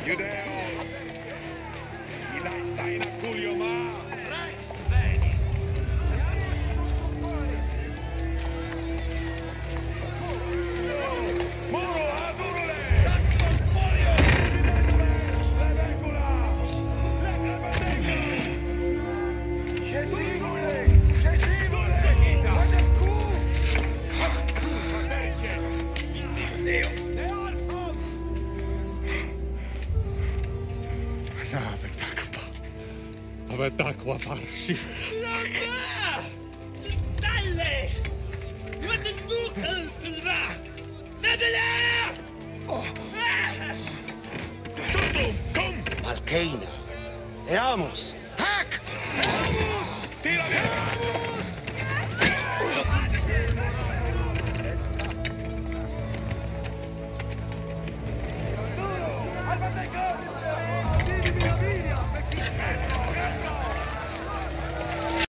Judeos! Ilaitaina kuljomaa! Rex, veni! Muro Azurule! Sakon polio! Levecula! Letrabateca! Scesivole! Scesivole! Masenku! Merge! Deus! Dearfam! Avetakwa parši. Laka! Stalle! Wat een boekel, Silva! Nadela! Tutu, kom! Malkeina. Veamos. Hack! Tira via! Alvateca!